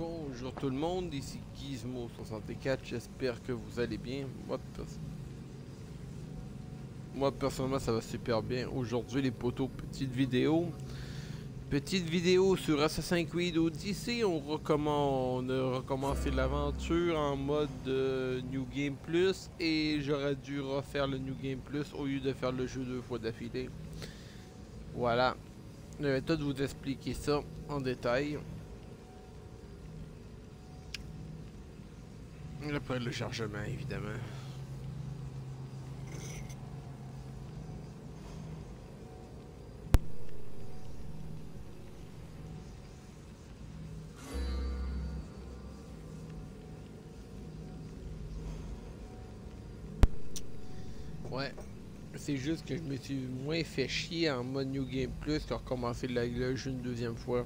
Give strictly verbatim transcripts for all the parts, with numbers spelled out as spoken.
Bonjour tout le monde, ici Gizmo soixante-quatre, j'espère que vous allez bien. Moi, pers Moi personnellement ça va super bien. Aujourd'hui les potos, petite vidéo. Petite vidéo sur Assassin's Creed Odyssey. On, recommence, on a recommencé l'aventure en mode euh, New Game Plus. Et j'aurais dû refaire le New Game Plus au lieu de faire le jeu deux fois d'affilée. Voilà. Je vais tout vous expliquer ça en détail. Après le chargement, évidemment. Ouais. C'est juste que je me suis moins fait chier en mode New Game Plus que recommencer le, le jeu une deuxième fois.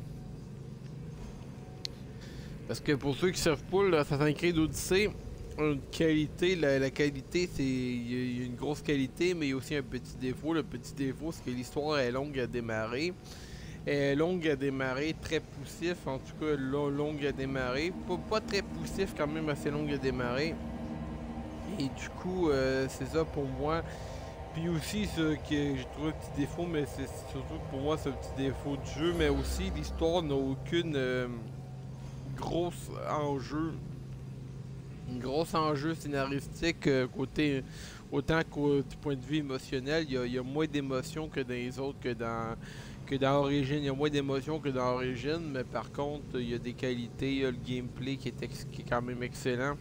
Parce que pour ceux qui savent pas, l'Assassin's Creed Odyssey, une qualité, la, la qualité c'est. Il y, y a une grosse qualité, mais il y a aussi un petit défaut. Le petit défaut, c'est que l'histoire est longue à démarrer. Elle est longue à démarrer, très poussif, en tout cas long, longue à démarrer. Pas, pas très poussif, quand même assez longue à démarrer. Et du coup, euh, c'est ça pour moi. Puis aussi, ce que j'ai trouvé un petit défaut, mais c'est surtout pour moi c'est un petit défaut du jeu, mais aussi l'histoire n'a aucune euh, grosse enjeu, une grosse enjeu scénaristique euh, côté, autant qu'au du point de vue émotionnel, il y a, il y a moins d'émotions que dans les autres, que dans que dans Origin, il y a moins d'émotions que dans Origin, mais par contre, il y a des qualités, il y a le gameplay qui est, ex qui est quand même excellent.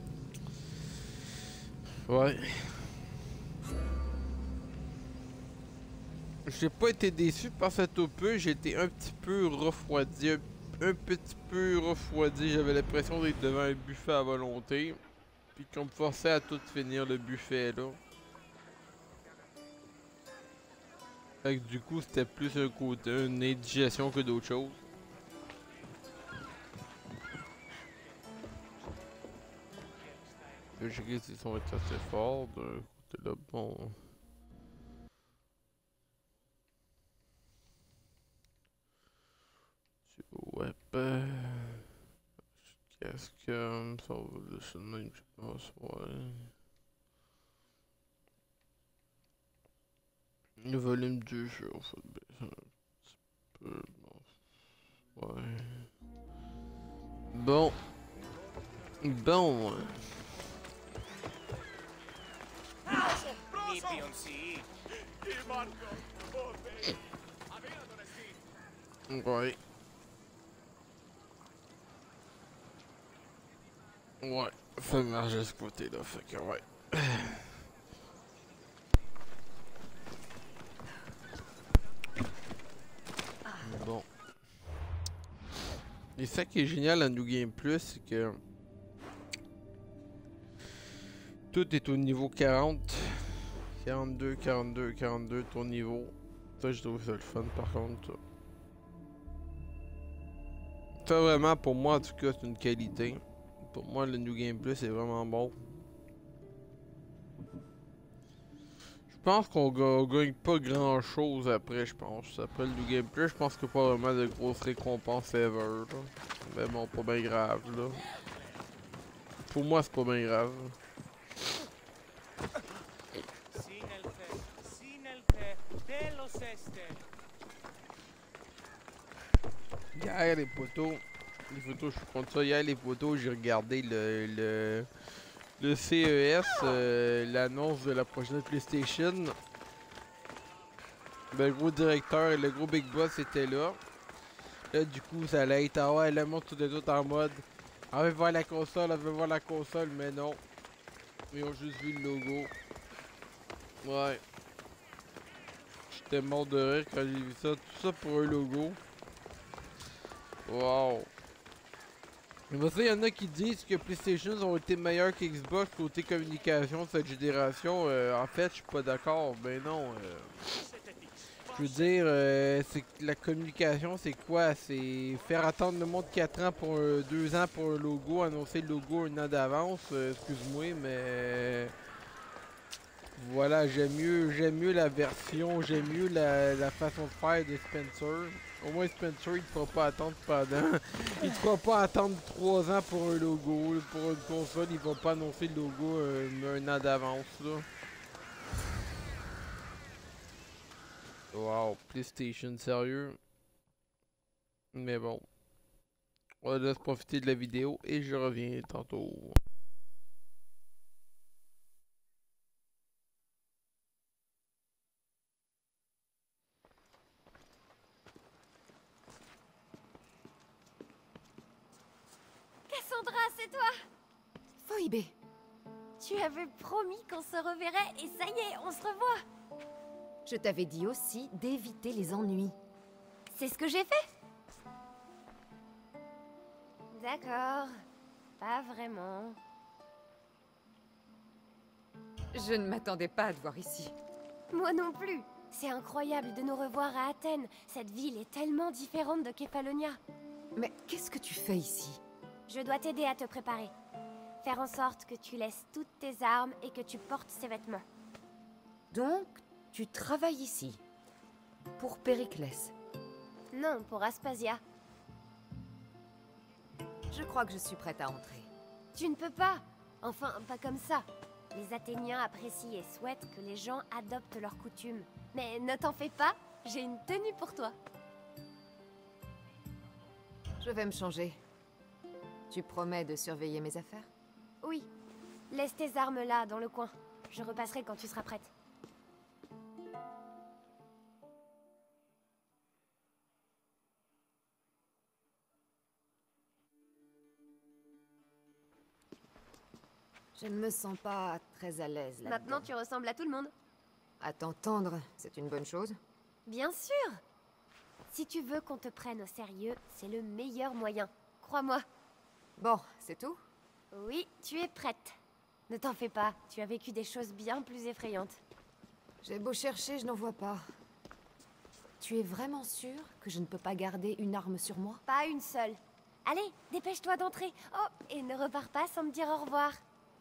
Ouais. J'ai pas été déçu par cet opus, j'ai été un petit peu refroidi, un, un petit peu refroidi, j'avais l'impression d'être devant un buffet à volonté, puis qu'on me forçait à tout finir le buffet là. Fait que du coup c'était plus un côté, une indigestion que d'autres choses. Je sais qu'ils sont assez forts, d'un côté là, bon... Ouais, ben... Qu'est-ce que... Ça va le même, je pense, ouais... Le volume du jeu, en fait, baisser un petit peu, bon... Ouais... Bon... Bon... Ouais... Ouais, ça marche de ce côté-là, fait que ouais. Bon. Et ça qui est génial à New Game Plus, c'est que tout est au niveau quarante. quarante-deux, quarante-deux, quarante-deux, ton niveau. Ça, je trouve ça le fun par contre. Ça, vraiment, pour moi, en tout cas, c'est une qualité. Pour moi, le New Game Plus est vraiment bon. Je pense qu'on gagne pas grand chose après, je pense. Après le New Game Plus, je pense qu'il n'y a pas vraiment de grosses récompenses ever. Là. Mais bon, pas bien grave, là. Pour moi, c'est pas bien grave. Hier, les potos, les photos, je suis contre ça. Hier, les photos, j'ai regardé le, le, le C E S, euh, l'annonce de la prochaine PlayStation. Ben, le gros directeur et le gros Big Boss étaient là. Là, du coup, ça allait être, ah ouais, le monde tout de tout en mode, on veut voir la console, on veut voir la console, mais non. Ils ont juste vu le logo. Ouais. J'étais mort de rire quand j'ai vu ça. Tout ça pour un logo. Wow. Mais ça, il y en a qui disent que PlayStation ont été meilleurs qu'Xbox côté communication de cette génération. Euh, en fait, je suis pas d'accord. Ben non. Euh, je veux dire, euh, c'est la communication, c'est quoi? C'est faire attendre le monde quatre ans pour un, deux ans pour un logo, annoncer le logo un an d'avance. Euh, Excuse-moi, mais voilà, j'aime mieux, j'aime mieux la version, j'aime mieux la, la façon de faire de Spencer. Au moins Spencer, il te fera pas attendre pendant... il te fera pas attendre trois ans pour un logo. Là. Pour une console, il va pas annoncer le logo euh, un an d'avance, là. Wow, PlayStation, sérieux? Mais bon. On va laisser profiter de la vidéo et je reviens tantôt. Cassandra, c'est toi! Phoebe, Tu avais promis qu'on se reverrait et ça y est, on se revoit! je t'avais dit aussi d'éviter les ennuis. C'est ce que j'ai fait? D'accord. Pas vraiment. Je ne m'attendais pas à te voir ici. Moi non plus. C'est incroyable de nous revoir à Athènes. Cette ville est tellement différente de Kefalonia. Mais qu'est-ce que tu fais ici? Je dois t'aider à te préparer. Faire en sorte que tu laisses toutes tes armes et que tu portes ces vêtements. Donc, tu travailles ici. Pour Périclès. Non, pour Aspasia. Je crois que je suis prête à entrer. Tu ne peux pas. Enfin, pas comme ça. Les Athéniens apprécient et souhaitent que les gens adoptent leurs coutumes. Mais ne t'en fais pas, j'ai une tenue pour toi. Je vais me changer. Tu promets de surveiller mes affaires? Oui. Laisse tes armes là, dans le coin. Je repasserai quand tu seras prête. Je ne me sens pas très à l'aise là-dedans. Maintenant, tu ressembles à tout le monde. À t'entendre, c'est une bonne chose? Bien sûr. Si tu veux qu'on te prenne au sérieux, c'est le meilleur moyen. Crois-moi. Bon, c'est tout? Oui, tu es prête. Ne t'en fais pas, tu as vécu des choses bien plus effrayantes. J'ai beau chercher, je n'en vois pas. Tu es vraiment sûr que je ne peux pas garder une arme sur moi? Pas une seule. Allez, dépêche-toi d'entrer. Oh, et ne repars pas sans me dire au revoir.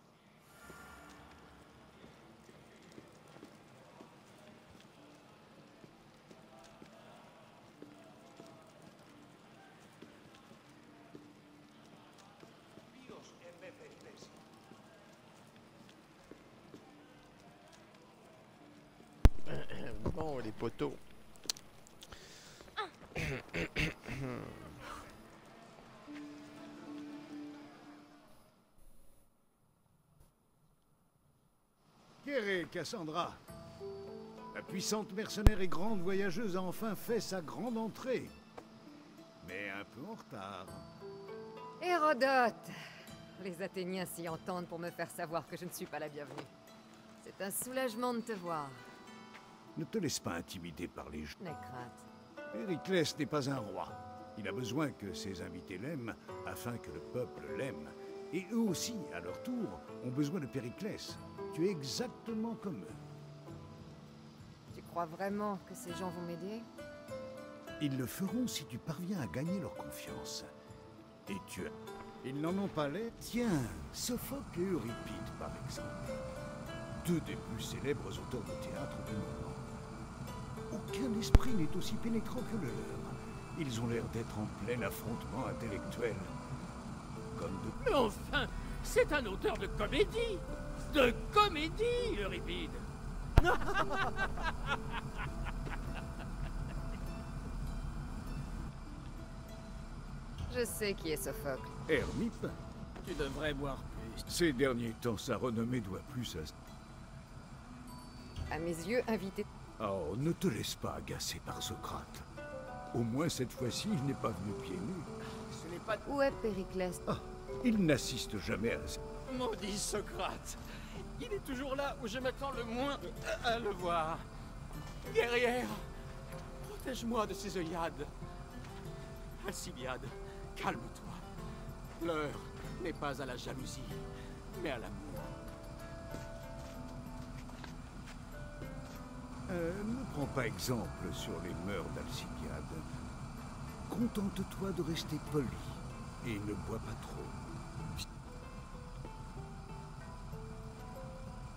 Bon, les poteaux. Kéré, Cassandra. La puissante mercenaire et grande voyageuse a enfin fait sa grande entrée. Mais un peu en retard. Hérodote! Les Athéniens s'y entendent pour me faire savoir que je ne suis pas la bienvenue. C'est un soulagement de te voir. Ne te laisse pas intimider par les gens. N'aie crainte. Périclès n'est pas un roi. Il a besoin que ses invités l'aiment, afin que le peuple l'aime. Et eux aussi, à leur tour, ont besoin de Périclès. Tu es exactement comme eux. Tu crois vraiment que ces gens vont m'aider? Ils le feront si tu parviens à gagner leur confiance. Et tu as... Ils n'en ont pas l'air. Tiens, Sophocle et Euripide, par exemple. Deux des plus célèbres auteurs de théâtre du moment. Aucun esprit n'est aussi pénétrant que le leur. Ils ont l'air d'être en plein affrontement intellectuel. Comme de... Mais enfin, c'est un auteur de comédie. De comédie, Euripide. Je sais qui est Sophocle. Hermippe. Tu devrais boire plus. Ces derniers temps, sa renommée doit plus à... À mes yeux, invité... Oh, ne te laisse pas agacer par Socrate. Au moins cette fois-ci, il n'est pas venu pieds nus. Ce n'est pas... Où est Périclès? Ah, il n'assiste jamais à... Maudit Socrate. Il est toujours là où je m'attends le moins à, à le voir. Guerrière, protège-moi de ces œillades. Alcibiade, calme-toi. L'heure n'est pas à la jalousie, mais à l'amour. Euh, ne prends pas exemple sur les mœurs d'Alcibiade. Contente-toi de rester poli et ne bois pas trop.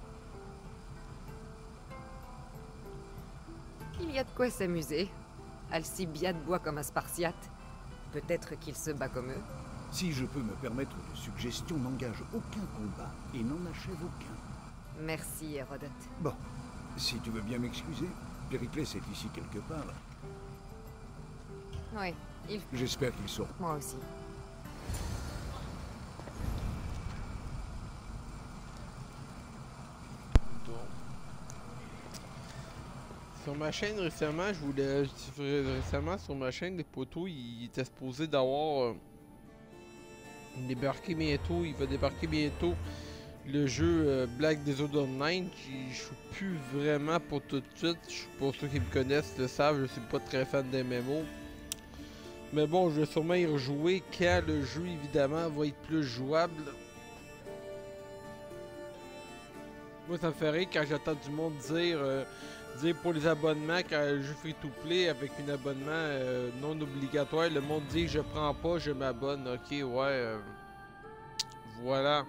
Il y a de quoi s'amuser. Alcibiade boit comme un Spartiate. Peut-être qu'il se bat comme eux. Si je peux me permettre une suggestion, n'engage aucun combat et n'en achève aucun. Merci, Hérodote. Bon, si tu veux bien m'excuser, Périclès est ici quelque part. Oui, il... J'espère qu'il sort. Moi aussi. Sur ma chaîne récemment, je voulais récemment sur ma chaîne, les poteaux, il était supposé d'avoir euh, débarqué bientôt, il va débarquer bientôt le jeu euh, Black Desert Online. Je suis plus vraiment pour tout de suite. Pour ceux qui me connaissent le savent, je suis pas très fan des M M O. Mais bon, je vais sûrement y rejouer quand le jeu évidemment va être plus jouable. Moi ça me fait rire quand j'entends du monde dire euh, dire pour les abonnements, quand un jeu free-to-play avec un abonnement euh, non obligatoire, le monde dit je prends pas, je m'abonne. Ok, ouais. Euh, voilà.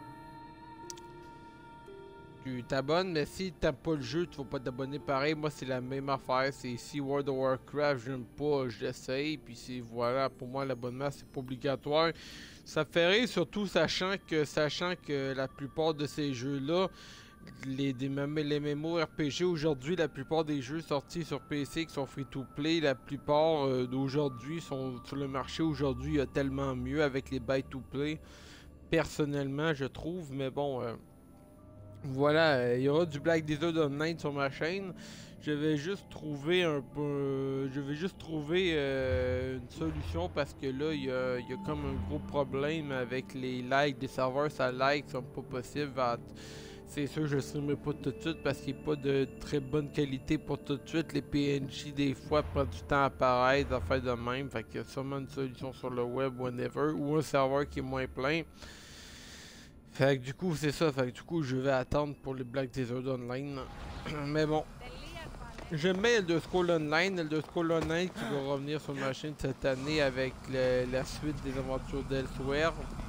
Tu t'abonnes, mais si t'aimes pas le jeu, tu vas pas t'abonner pareil. Moi, c'est la même affaire. C'est si World of Warcraft, j'aime pas, je l'essaye. Puis c'est voilà, pour moi, l'abonnement, c'est pas obligatoire. Ça fait rire, surtout sachant que, sachant que la plupart de ces jeux-là, Les, des, les MMORPG aujourd'hui, la plupart des jeux sortis sur P C qui sont free-to-play, la plupart euh, d'aujourd'hui sont sur le marché. Aujourd'hui, il y a tellement mieux avec les buy-to-play. Personnellement, je trouve, mais bon, euh, voilà, euh, il y aura du Black Desert Online sur ma chaîne. Je vais juste trouver un peu, euh, je vais juste trouver euh, une solution parce que là, il y a, il y a comme un gros problème avec les likes des serveurs. Ça like, c'est pas possible. À, C'est sûr, je ne streamerai pas tout de suite parce qu'il n'y a pas de très bonne qualité pour tout de suite. Les P N J, des fois, prennent du temps à apparaître, à faire de même. Fait qu'il y a sûrement une solution sur le web, whenever, ou un serveur qui est moins plein. Fait que du coup, c'est ça. Fait que du coup, je vais attendre pour les Black Desert Online. Mais bon. J'aime bien Elder Scrolls Online. Elder Scrolls Online qui va revenir sur ma chaîne cette année avec le, la suite des aventures d'Elsewhere.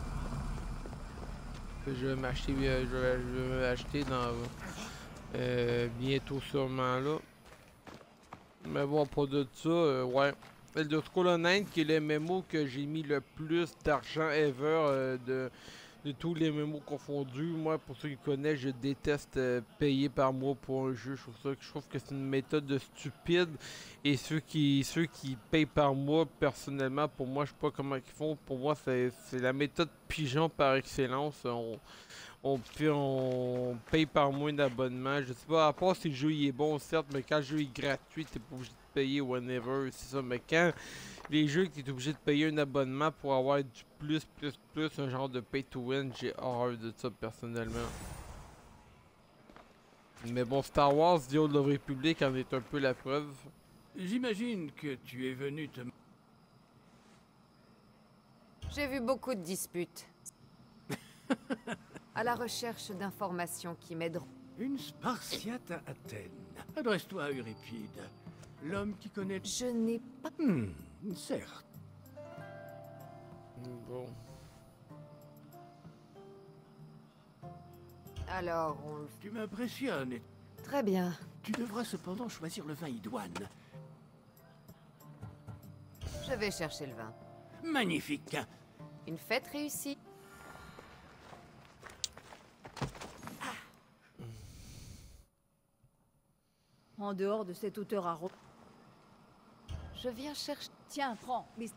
Je vais m'acheter, euh, je vais, je vais m'acheter dans euh, bientôt sûrement là. Mais bon, pas de ça, euh, ouais. Elder Scrolls Online qui est le M M O que j'ai mis le plus d'argent ever euh, de, de tous les M M O confondus. Moi, pour ceux qui connaissent, je déteste euh, payer par mois pour un jeu. Je trouve, ça, je trouve que c'est une méthode de stupide. Et ceux qui, ceux qui payent par mois, personnellement, pour moi, je sais pas comment ils font. Pour moi, c'est la méthode pigeon par excellence. On, on, on paye par mois un abonnement. Je sais pas, à part si le jeu il est bon, certes, mais quand le jeu est gratuit, t'es pas obligé de payer whenever, c'est ça. Mais quand les jeux que t'es obligé de payer un abonnement pour avoir du plus, plus, plus, un genre de pay to win, j'ai horreur de ça personnellement. Mais bon, Star Wars, The Old Republic en est un peu la preuve. J'imagine que tu es venu te... J'ai vu beaucoup de disputes. À la recherche d'informations qui m'aideront. Une Spartiate à Athènes. Adresse-toi à Euripide. L'homme qui connaît... Je n'ai pas... Hmm, certes. Bon. Alors, on le... Tu m'impressionnes et Très bien. tu devras cependant choisir le vin idoine. Je vais chercher le vin. Magnifique. Une fête réussie. En dehors de cette hauteur à ro... Je viens chercher... Tiens, prends. Mais...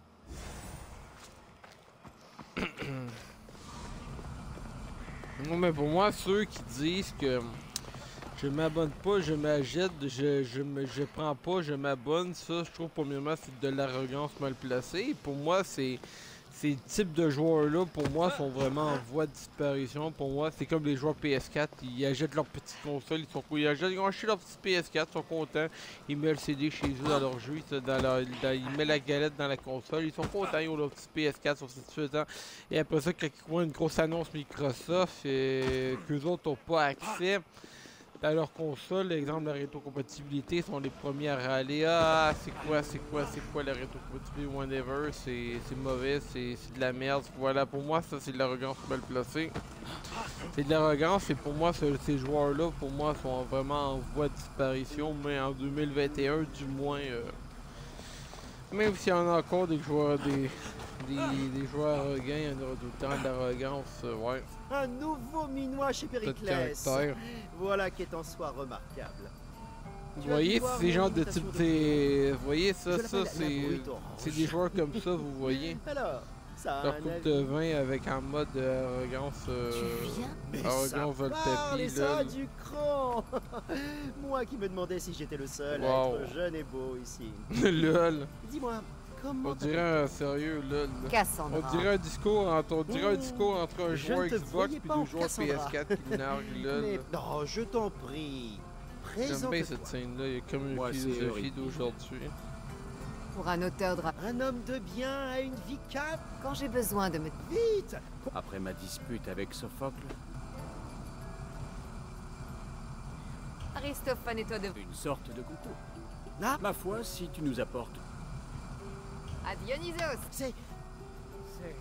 Non, mais pour moi, ceux qui disent que je m'abonne pas, je m'achète, je, je, me, je prends pas, je m'abonne, ça, je trouve, premièrement, c'est de l'arrogance mal placée. Pour moi, c'est... Ces types de joueurs-là, pour moi, sont vraiment en voie de disparition. Pour moi, c'est comme les joueurs P S quatre. Ils achètent leur petite console, ils sont ils achètent, ils ont acheté leur petit P S quatre, ils sont contents. Ils mettent le C D chez eux dans leur jeu, dans leur, dans, ils mettent la galette dans la console. Ils sont contents, ils ont leur petit P S quatre sur satisfaisant. Et après ça, quand ils voient une grosse annonce Microsoft, et qu'eux autres n'ont pas accès à leur console, exemple la rétrocompatibilité, sont les premiers à râler. Ah, c'est quoi, c'est quoi, c'est quoi la rétrocompatibilité, whatever, c'est mauvais, c'est de la merde. Voilà, pour moi, ça c'est de l'arrogance mal placée. C'est de l'arrogance et pour moi, ce, ces joueurs-là, pour moi, sont vraiment en voie de disparition, mais en deux mille vingt et un, du moins, euh, Même s'il y en a encore des joueurs, des, des, des joueurs arrogants, il y en aura tout le temps de l'arrogance, euh, ouais. Un nouveau minois chez Peut-être Périclès. caractère. Voilà qui est en soi remarquable. Vous Tu as voyez, dû voir c'est des mon gens de imitation type de des... Vous voyez, ça, Je ça, l'appelle la c'est... brute orange. C'est des joueurs comme ça, vous voyez. Alors, ça a Leur un coupe avis. de vin avec un mode euh, arrogance... Euh, Tu viens? Mais arrogance ça vol parle, et tapis, ça a là. du cran. Moi qui me demandais si j'étais le seul Wow. à être jeune et beau ici. Lol. Dis-moi, comment On dirait un sérieux, lol. Cassandra. On dirait un discours entre, on dirait un Mmh. discours entre un Je joueur ne te Xbox voyais et pas deux en joueurs P S Cassandra. quatre qui narguent, lol. Mais non, je t'en prie. J'aime bien Présente-toi. cette scène-là, il y a comme une Moi, c'est philosophie horrible. d'aujourd'hui. Pour un auteur de rap. Un homme de bien a une vie calme. Quand j'ai besoin de me... Vite. Après ma dispute avec Sophocle, Aristophane et toi de... une sorte de couteau. Ah. Ma foi, si tu nous apportes... À Dionysos. C'est... C'est...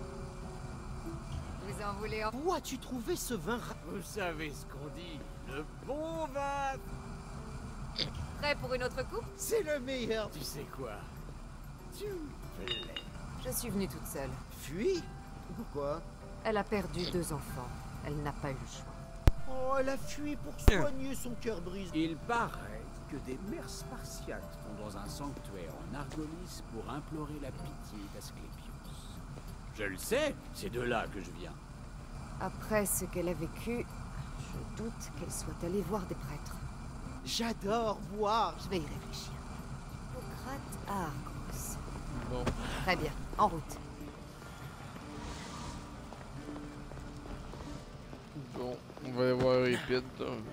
Vous en voulez en... Où as-tu trouvé ce vin ra- Vous savez ce qu'on dit, le bon vin. Prêt pour une autre coupe? C'est le meilleur. Tu sais quoi? Tu me plais. Je suis venue toute seule. Fuis. Pourquoi? Elle a perdu deux enfants. Elle n'a pas eu le choix. Oh, elle a fui pour soigner son cœur brisé. Il paraît que des mères spartiates vont dans un sanctuaire en Argolis pour implorer la pitié d'Asclépios. Je le sais, c'est de là que je viens. Après ce qu'elle a vécu, je doute qu'elle soit allée voir des prêtres. J'adore boire. Je vais y réfléchir. Hippocrate à Argos. Bon. Très bien, en route. Bon, on va aller voir Répide.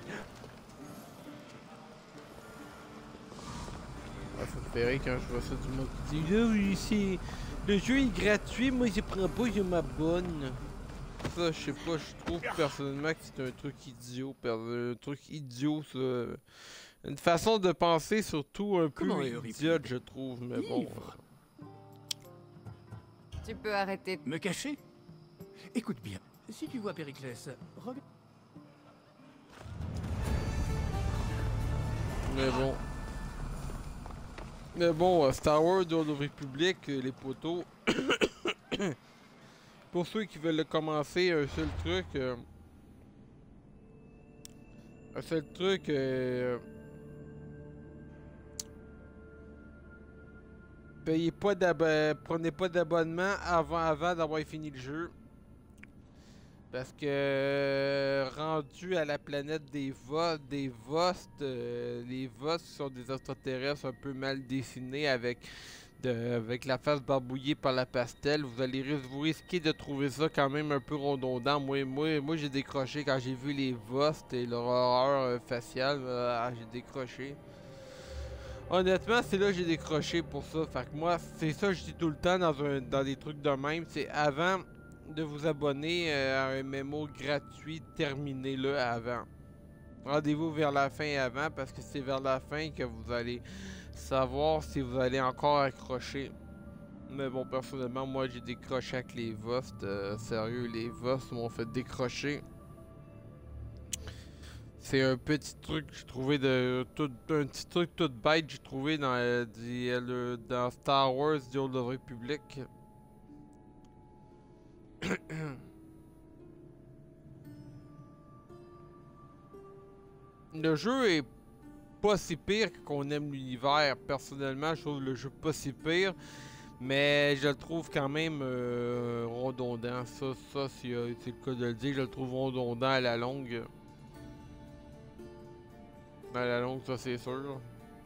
Ah, ça me fait rire quand je vois ça du monde qui dit là, oui, c'est. Le jeu est gratuit, moi je prends pas, je m'abonne. Ça, je sais pas, je trouve personnellement que c'est un truc idiot. per- Un truc idiot, ça. Une façon de penser surtout un peu Comment est Euripide? idiote, je trouve, mais bon. Ivre. Tu peux arrêter de... Me cacher? Écoute bien, si tu vois Périclès, regarde. Mais bon. Mais bon, euh, Star Wars de la République, euh, les poteaux. Pour ceux qui veulent le commencer, un seul truc. euh, Un seul truc. euh, Payez pas d'ab- prenez pas d'abonnement avant, avant d'avoir fini le jeu. Parce que euh, rendu à la planète des Vo des Vost, euh, les Vost sont des extraterrestres un peu mal dessinés avec de, avec la face barbouillée par la pastel. Vous allez ris- vous risquez de trouver ça quand même un peu redondant. Moi, moi, moi j'ai décroché quand j'ai vu les Vost et leur horreur euh, faciale. euh, ah, j'ai décroché. Honnêtement, c'est là que j'ai décroché pour ça. Fait que moi, c'est ça que je dis tout le temps dans, un, dans des trucs de même. C'est avant de vous abonner euh, à un mémo gratuit, terminez-le avant. Rendez-vous vers la fin avant parce que c'est vers la fin que vous allez savoir si vous allez encore accrocher. Mais bon, personnellement, moi j'ai décroché avec les Vost. Euh, sérieux, les Vost m'ont fait décrocher. C'est un petit truc que j'ai trouvé de tout, un petit truc tout bête que j'ai trouvé dans, euh, du- euh, le- dans Star Wars The Old Republic. Le jeu est pas si pire qu'on aime l'univers. Personnellement, je trouve le jeu pas si pire. Mais je le trouve quand même euh, redondant. Ça, ça c'est euh, c'est le cas de le dire. Je le trouve redondant à la longue. À la longue, ça c'est sûr.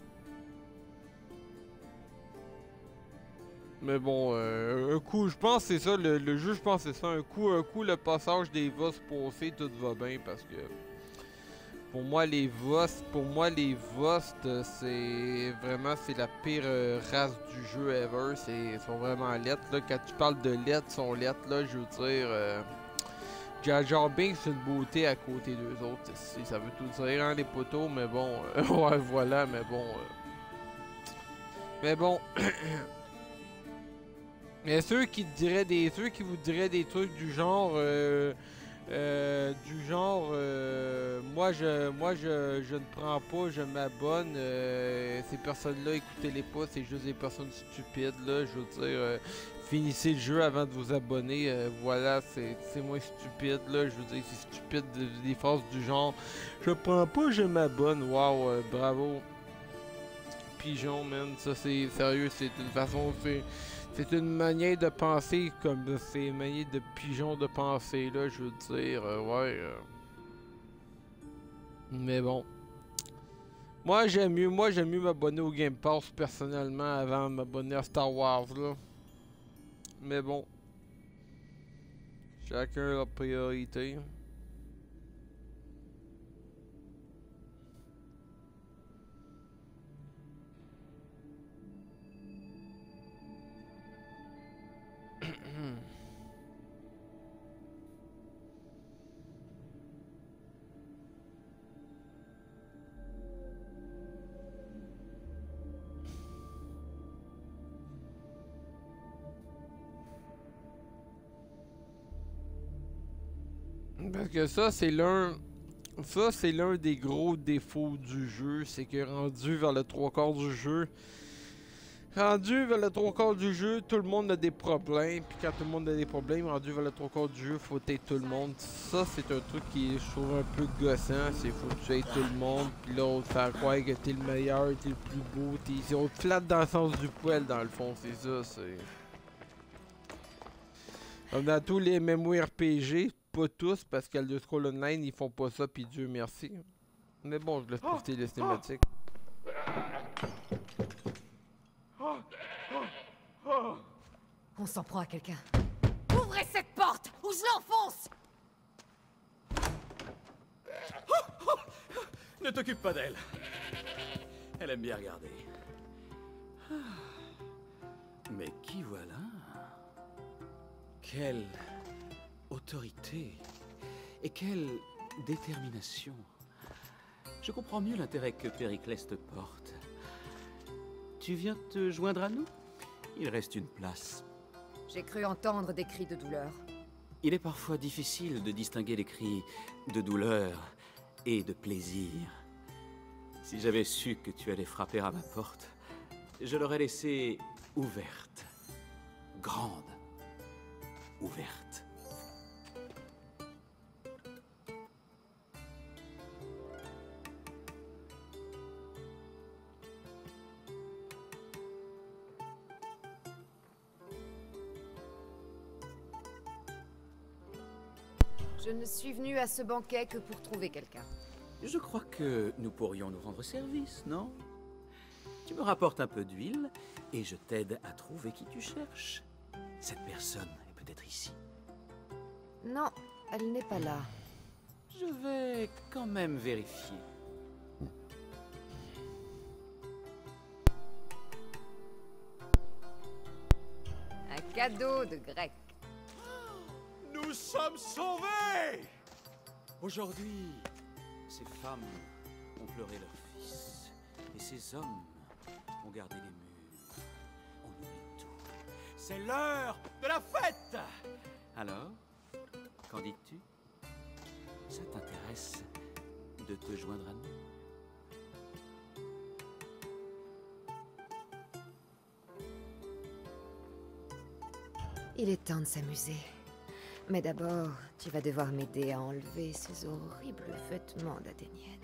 Mais bon, euh, un coup, je pense que c'est ça, le, le jeu, je pense que c'est ça. Un coup, un coup, le passage des Voss posés, tout va bien parce que pour moi, les Voss, pour moi, les Voss, euh, c'est vraiment, c'est la pire euh, race du jeu ever. C'est, ils sont vraiment lettres, là. Quand tu parles de lettres, ils sont lettres, là, je veux dire. Euh, Jar Jar Binks, c'est une beauté à côté d'eux autres. c'est- Ça veut tout dire, hein, les poteaux, mais bon. euh, ouais, voilà, mais bon. euh. Mais bon. Mais ceux qui te diraient des ceux qui vous diraient des trucs du genre euh, Euh, du genre, euh, moi, je, moi je, je ne prends pas, je m'abonne. Euh, ces personnes-là, écoutez-les pas, c'est juste des personnes stupides. Là, je veux dire, euh, finissez le jeu avant de vous abonner. Euh, voilà, c'est moins stupide. Là, je veux dire, c'est stupide des, des phrases du genre, je prends pas, je m'abonne. Waouh, euh, bravo. Pigeon, man, ça c'est sérieux, c'est une façon, c'est. C'est une manière de penser comme c'est une manière de pigeon de penser là, je veux dire, euh, ouais. Euh... Mais bon. Moi j'aime mieux, moi j'aime mieux m'abonner au Game Pass personnellement avant de m'abonner à Star Wars là. Mais bon. Chacun a priorité. Parce que ça, c'est l'un... Ça, c'est l'un des gros défauts du jeu. C'est que rendu vers le trois quarts du jeu... Rendu vers le trois quarts du jeu, tout le monde a des problèmes. Puis quand tout le monde a des problèmes, rendu vers le trois quarts du jeu, faut aider tout le monde. Ça, c'est un truc qui je trouve un peu gossant. C'est faut que tu aides tout le monde. Puis l'autre, faire croire que t'es le meilleur, t'es le plus beau. T'es... On te flatte dans le sens du poil, dans le fond. C'est ça, c'est... Comme dans tous les MMORPG, pas tous, parce qu'Elder Scrolls Online, ils font pas ça, puis Dieu merci. Mais bon, je laisse profiter les cinématiques. On s'en prend à quelqu'un. Ouvrez cette porte ou je l'enfonce! Ne t'occupe pas d'elle. Elle aime bien regarder. Mais qui voilà? Quelle autorité et quelle détermination. Je comprends mieux l'intérêt que Périclès te porte. Tu viens te joindre à nous? Il reste une place. J'ai cru entendre des cris de douleur. Il est parfois difficile de distinguer les cris de douleur et de plaisir. Si j'avais su que tu allais frapper à ma porte, je l'aurais laissée ouverte. Grande. Ouverte. Je ne suis venue à ce banquet que pour trouver quelqu'un. Je crois que nous pourrions nous rendre service, non? Tu me rapportes un peu d'huile et je t'aide à trouver qui tu cherches. Cette personne est peut-être ici. Non, elle n'est pas là. Je vais quand même vérifier. Un cadeau de grec. Nous sommes sauvés! Aujourd'hui, ces femmes ont pleuré leur fils. Et ces hommes ont gardé les murs. On oublie tout. C'est l'heure de la fête! Alors, qu'en dis-tu? Ça t'intéresse de te joindre à nous? Il est temps de s'amuser. Mais d'abord, tu vas devoir m'aider à enlever ces horribles vêtements d'Athénienne.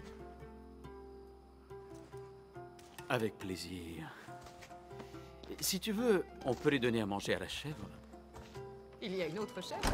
Avec plaisir. Si tu veux, on peut les donner à manger à la chèvre. Il y a une autre chèvre?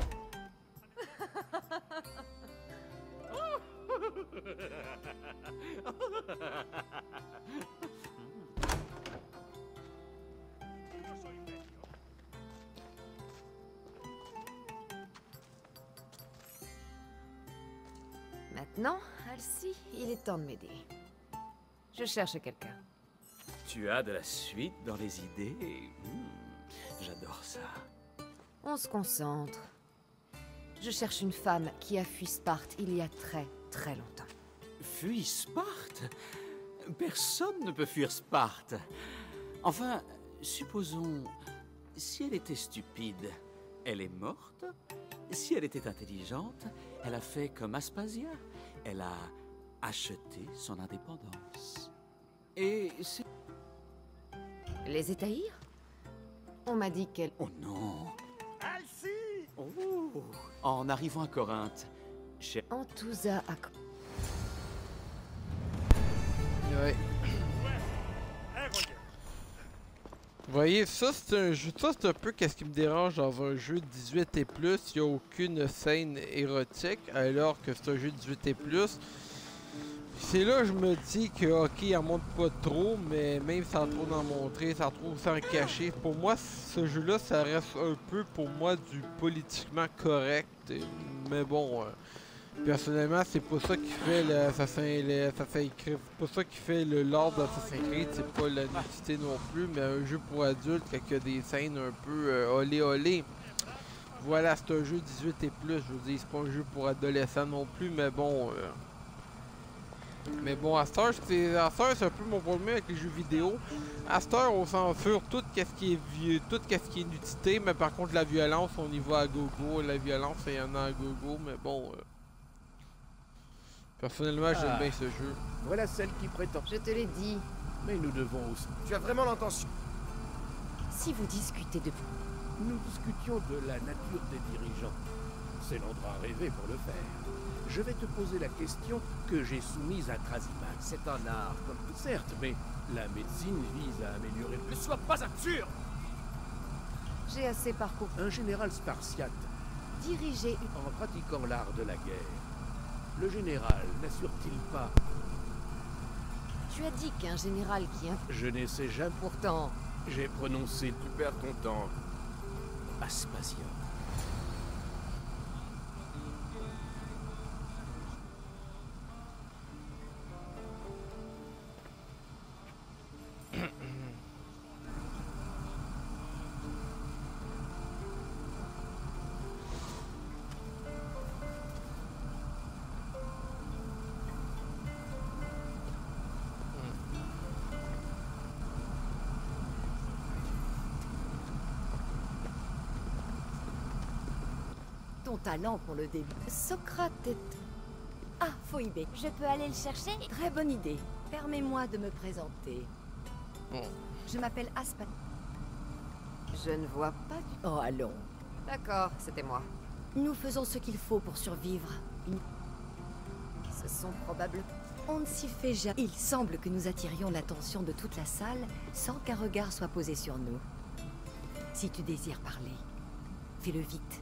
Maintenant, Alcy, il est temps de m'aider. Je cherche quelqu'un. Tu as de la suite dans les idées. Mmh, j'adore ça. On se concentre. Je cherche une femme qui a fui Sparte il y a très, très longtemps. Fuis Sparte? Personne ne peut fuir Sparte. Enfin, supposons, si elle était stupide, Elle est morte. Si elle était intelligente, elle a fait comme Aspasia. Elle a acheté son indépendance. Et c'est... Les Étaïrs? On m'a dit qu'elle... Oh non! Alcie! Oh! En arrivant à Corinthe, chez... Antousa a... Ouais. Vous voyez, ça c'est un jeu, ça c'est un peu qu'est-ce qui me dérange dans un jeu dix-huit et plus, il n'y a aucune scène érotique, alors que c'est un jeu dix-huit et plus. C'est là que je me dis que ok, il en montre pas trop, mais même sans trop en montrer, sans trop s'en cacher, pour moi ce jeu-là ça reste un peu pour moi du politiquement correct, mais bon... Euh, personnellement, c'est pas ça qui fait l'Assassin's Creed, pas ça qui fait le lore d'Assassin's Creed, c'est pas la nudité non plus, mais un jeu pour adultes, quand il y a des scènes un peu euh, olé olé. Voilà, c'est un jeu dix-huit et plus, je vous dis, c'est pas un jeu pour adolescents non plus, mais bon... Euh... Mais bon, à cette heure, c'est un peu mon problème avec les jeux vidéo. À cette heure, on censure tout ce qui est vieux, tout ce qui est nudité, mais par contre la violence, on y va à gogo, la violence, il y en a à gogo, mais bon... Euh... Personnellement, j'aime Ah. bien ce jeu. Voilà celle qui prétend. Je te l'ai dit. Mais nous devons aussi. Tu as vraiment l'intention. Si vous discutez de... Nous discutions de la nature des dirigeants. C'est l'endroit rêvé pour le faire. Je vais te poser la question que j'ai soumise à Krasimak. C'est un art, comme tout. Certes, mais la médecine vise à améliorer. Ne sois pas absurde. J'ai assez parcouru. Un général spartiate, Diriger une... en pratiquant l'art de la guerre, le général n'assure-t-il pas? Tu as dit qu'un général qui... Inf... Je n'essaie jamais. Pourtant, J'ai prononcé. Tu perds ton temps. Aspasia. Ton talent pour le début. Socrate est... Ah, Phoebe, Je peux aller le chercher? très bonne idée. Permets-moi de me présenter. Bon. Je m'appelle Aspa... Je ne vois pas du... Oh, allons. D'accord, c'était moi. Nous faisons ce qu'il faut pour survivre. Une- Ce sont probablement... On ne s'y fait jamais. Il semble que nous attirions l'attention de toute la salle sans qu'un regard soit posé sur nous. Si tu désires parler, fais-le vite.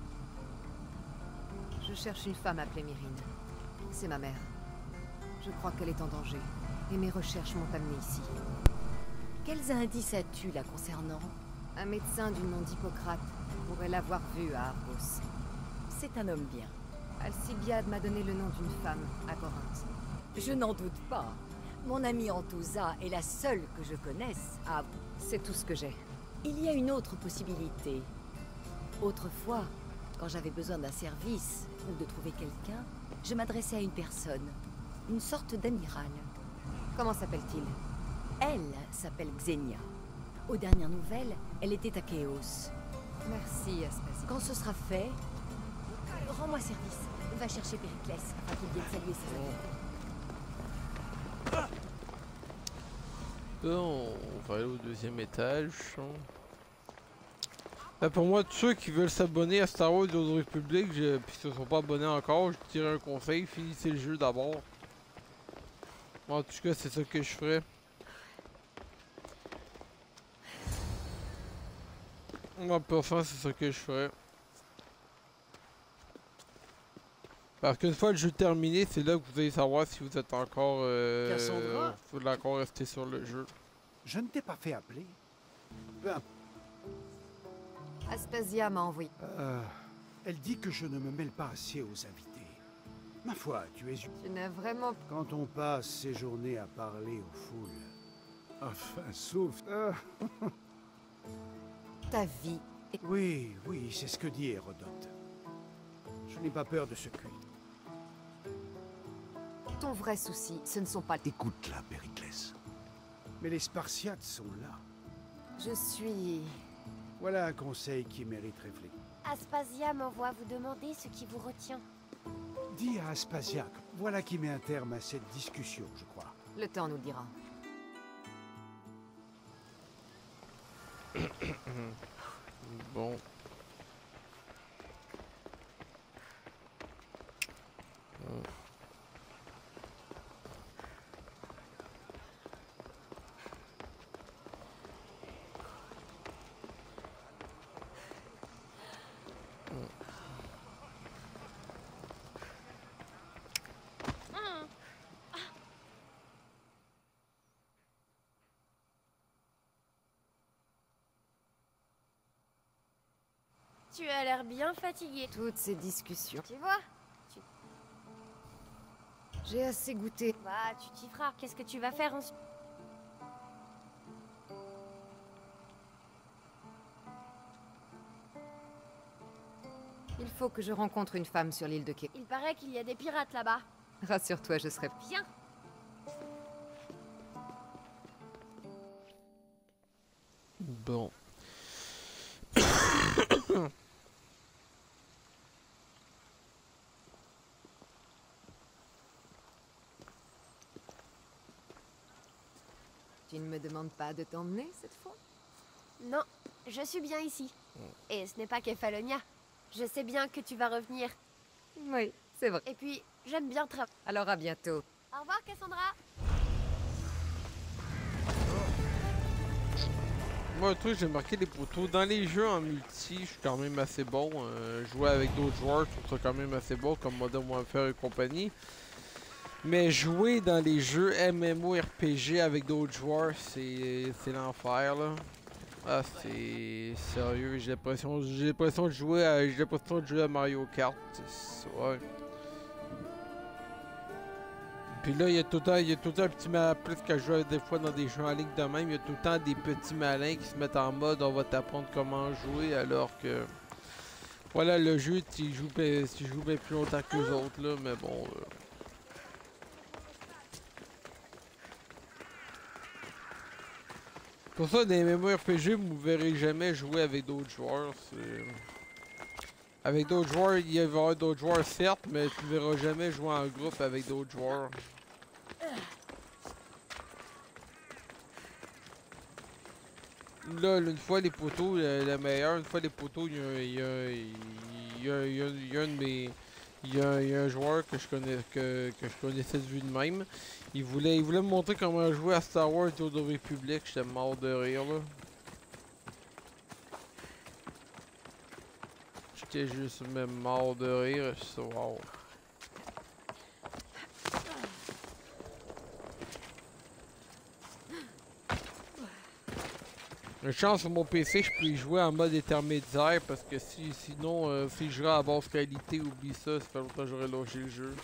Je cherche une femme appelée Myrine. C'est ma mère. Je crois qu'elle est en danger. Et mes recherches m'ont amenée ici. Quels indices as-tu la concernant? Un médecin du nom d'Hippocrate pourrait l'avoir vue à Argos. C'est un homme bien. Alcibiade m'a donné le nom d'une femme à Corinthe. Je n'en doute pas. Mon amie Antousa est la seule que je connaisse à... C'est tout ce que j'ai. Il y a une autre possibilité. Autrefois, quand j'avais besoin d'un service ou de trouver quelqu'un, je m'adressais à une personne, une sorte d'amiral. Comment s'appelle-t-il? Elle s'appelle Xenia. Aux dernières nouvelles, elle était à Chaos. Merci, Aspasia. Quand ce sera fait, rends-moi service. Va chercher Périclès afin qu'il vienne saluer ses amis. Bon, on va aller au deuxième étage. Là, pour moi, tous ceux qui veulent s'abonner à Star Wars The Old Republic, je... puis qui ne sont pas abonnés encore, je dirais un conseil, finissez le jeu d'abord. En tout cas, c'est ça que je ferais. Moi, parfois, c'est ça que je ferais. Parce qu'une fois le jeu terminé, c'est là que vous allez savoir si vous êtes encore... Euh, Cassandra? vous voulez encore rester sur le jeu. Je ne t'ai pas fait appeler. Peu importe. Aspasia m'a envoyé. Euh, elle dit que je ne me mêle pas assez aux invités. Ma foi, tu es... Tu n'as vraiment... Quand on passe ses journées à parler aux foules... Enfin, sauf... Euh, Ta vie. oui, oui, c'est ce que dit Hérodote. Je n'ai pas peur de ce culte. Ton vrai souci, ce ne sont pas... Écoute-la, Périclès. Mais les Spartiates sont là. Je suis... Voilà un conseil qui mérite réflexion. Aspasia m'envoie vous demander ce qui vous retient. Dis à Aspasia, voilà qui met un terme à cette discussion, je crois. Le temps nous le dira. Bon. Hum. Tu as l'air bien fatigué. Toutes ces discussions. Tu vois? Tu... J'ai assez goûté. Bah, tu t'y feras. Qu'est-ce que tu vas faire ensuite? Il faut que je rencontre une femme sur l'île de Quai. Il paraît qu'il y a des pirates là-bas. Rassure-toi, je serai... Viens. Bon. Tu ne me demandes pas de t'emmener cette fois? Non, je suis bien ici. Et ce n'est pas qu'Efalonia. Je sais bien que tu vas revenir. Oui, c'est vrai. Et puis, j'aime bien travailler. Alors à bientôt. Au revoir, Cassandra. Moi, un truc, j'ai marqué les poteaux. Dans les jeux en multi, je suis quand même assez bon. Euh, jouer avec d'autres joueurs, je trouve ça quand même assez bon, comme Modern Warfare et compagnie. Mais jouer dans les jeux MMORPG avec d'autres joueurs, c'est l'enfer, là. Ah, c'est sérieux, j'ai l'impression j'ai l'impression de jouer à j'ai l'impression de jouer à Mario Kart. Ouais. Puis là, il y a tout le temps, il y a tout le temps un petit malin, plus que je joue des fois dans des jeux en ligne de même, il y a tout le temps des petits malins qui se mettent en mode on va t'apprendre comment jouer, alors que voilà, le jeu, tu joues, tu joues bien plus longtemps que les autres, là, mais bon. Euh... Pour ça, dans les MMORPG, vous ne verrez jamais jouer avec d'autres joueurs. Avec d'autres joueurs, il y avoir d'autres joueurs certes, mais tu ne verras jamais jouer en groupe avec d'autres joueurs. Là, une fois les poteaux, le, le meilleur, une fois les poteaux, il y a, il y a, il y a, il y a, il y a un de mes... Il y, a, il y a un joueur que je connais que, que je connaissais de vue de même. Il voulait, il voulait me montrer comment jouer à Star Wars The Old Republic. J'étais mort de rire là. J'étais juste même mort de rire. Je suis wow. Une chance sur mon P C, je peux y jouer en mode intermédiaire parce que si, sinon, euh, si je jouais à basse qualité, oublie ça, ça fait longtemps que j'aurais lâché le jeu.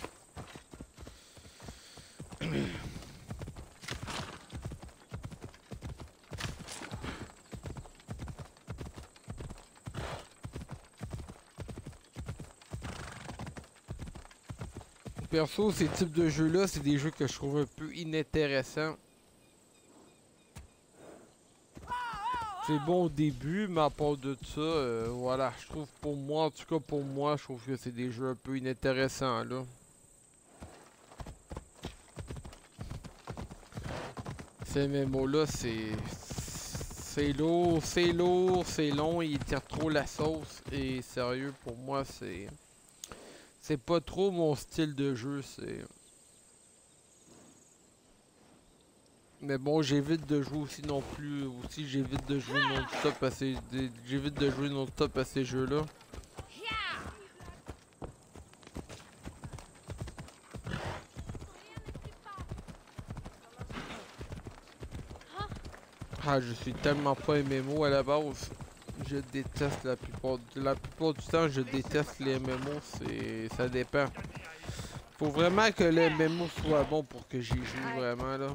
Perso, ces types de jeux-là, c'est des jeux que je trouve un peu inintéressants. C'est bon au début, mais à part de ça, euh, voilà, je trouve pour moi, en tout cas pour moi, je trouve que c'est des jeux un peu inintéressants, là. Ces mémos-là, c'est... C'est lourd, c'est lourd, c'est long, il tire trop la sauce, et sérieux, pour moi, c'est... C'est pas trop mon style de jeu, c'est... Mais bon, j'évite de jouer aussi non plus, aussi j'évite de jouer non-stop à ces... J'évite de jouer non-stop à ces jeux-là. Ah, je suis tellement pas M M O à la base. Je déteste la plupart... La plupart du temps, je déteste les M M O, c'est... Ça dépend. Faut vraiment que le M M O soit bon pour que j'y joue vraiment, là.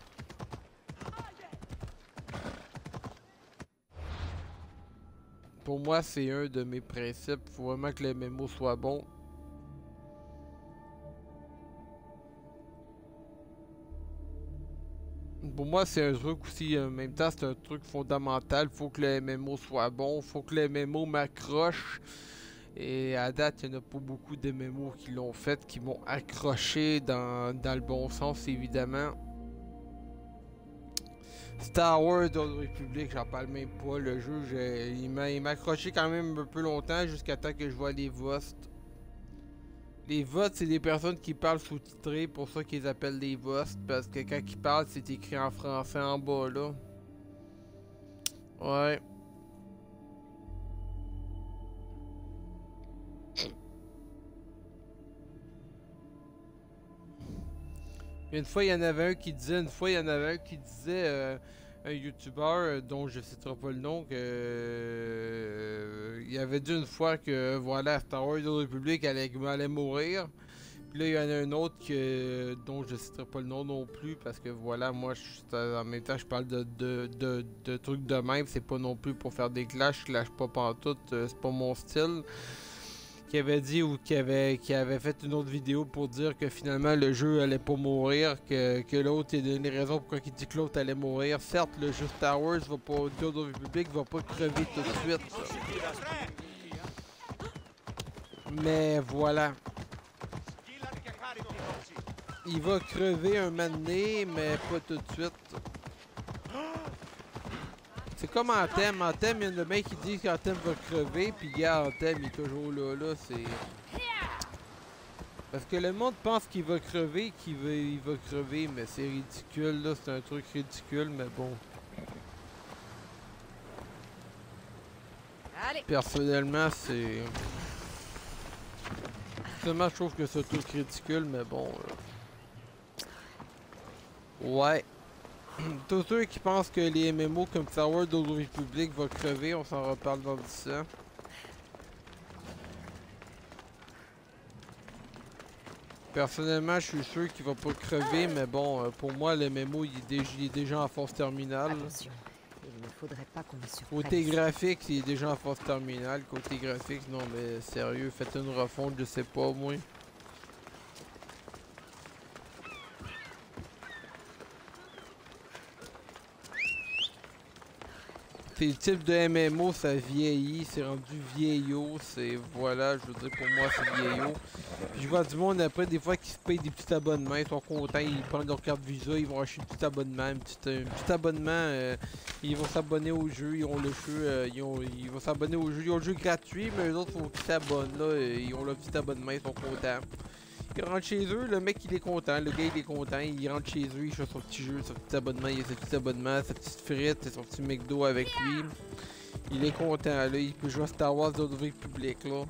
Pour moi, c'est un de mes principes. Faut vraiment que le M M O soit bon. Pour moi, c'est un truc aussi, en même temps, c'est un truc fondamental. Faut que le M M O soit bon, faut que le M M O m'accroche. Et à date, il n'y en a pas beaucoup de M M O qui l'ont fait, qui m'ont accroché dans, dans le bon sens, évidemment. Star Wars de la République, j'en parle même pas. Le jeu, il m'a accroché quand même un peu longtemps, jusqu'à temps que je vois les votes. Les votes, c'est des personnes qui parlent sous-titré, pour ça qu'ils appellent les votes, parce que quand ils parlent, c'est écrit en français en bas, là. Ouais. Une fois, il y en avait un qui disait, une fois, il y en avait un qui disait, euh, un youtubeur dont je ne citerai pas le nom, que euh, il avait dit une fois que voilà, Star Wars de la République allait, allait mourir. Puis là, il y en a un autre que, dont je ne citerai pas le nom non plus, parce que voilà, moi, je, en même temps, je parle de, de, de, de trucs de même. C'est pas non plus pour faire des clashs, je clash pas pantoute, euh, c'est pas mon style. Qui avait dit ou qui avait, qui avait fait une autre vidéo pour dire que finalement le jeu allait pas mourir, que, que l'autre, il a donné raison pourquoi il dit que l'autre allait mourir. Certes, le jeu Star Wars va pas, de la République va pas crever tout de suite. Mais voilà. Il va crever un moment donné, mais pas tout de suite. C'est comme Anthem. Anthem, il y a le mec qui dit qu'Anthem va crever, puis gars, Anthem il est toujours là, là, c'est... Parce que le monde pense qu'il va crever, qu'il va, il va crever, mais c'est ridicule, là, c'est un truc ridicule, mais bon. Allez. Personnellement, c'est... Personnellement, je trouve que c'est un truc ridicule, mais bon... Euh... Ouais. Tous ceux qui pensent que les M M O comme Star Wars de la République va crever, on s'en reparle dans dix ans. Personnellement, je suis sûr qu'il va pas crever, mais bon, pour moi, le M M O, il est déjà, il est déjà en phase terminale. Attention, il ne faudrait pas qu'on me surprenne. Côté graphique, il est déjà en phase terminale. Côté graphique, non, mais sérieux, faites une refonte, je sais pas, moi. Ces types de M M O, ça vieillit, c'est rendu vieillot, c'est... Voilà, je veux dire, pour moi, c'est vieillot. Puis je vois du monde après, des fois, qui se payent des petits abonnements, ils sont contents, ils prennent leur carte Visa, ils vont acheter un petit abonnement, un petit, un petit abonnement, euh, ils vont s'abonner au jeu, ils ont le jeu, euh, ils, ont, ils vont s'abonner au jeu, ils ont le jeu gratuit, mais eux autres, faut qu'ils s'abonnent, là, et ils ont leur petit abonnement, ils sont contents. Ils rentrent chez eux, le mec il est content, le gars il est content, il rentre chez eux, il fait son petit jeu, son petit abonnement, il a ses petits abonnements, sa petite frite, son petit McDo avec lui. Il est content, là, il peut jouer à Star Wars de la République, là.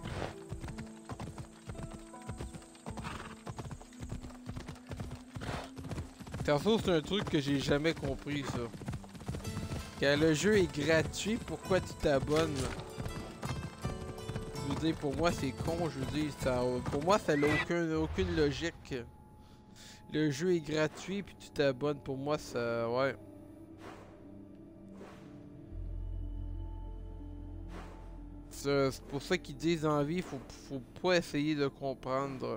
Perso, c'est un truc que j'ai jamais compris, ça. Quand le jeu est gratuit, pourquoi tu t'abonnes? Je veux dire, pour moi, c'est con, je veux dire, ça, pour moi, ça n'a aucun, aucune logique. Le jeu est gratuit, puis tu t'abonnes, pour moi, ça, ouais. C'est pour ça qu'ils disent en vie, faut, faut pas essayer de comprendre.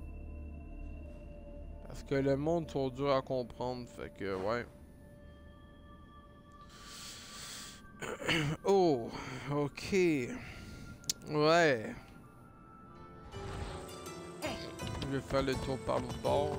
Parce que le monde sont durs à comprendre, fait que, ouais. Oh, ok. Ouais. Je vais faire le tour par l'autre bord.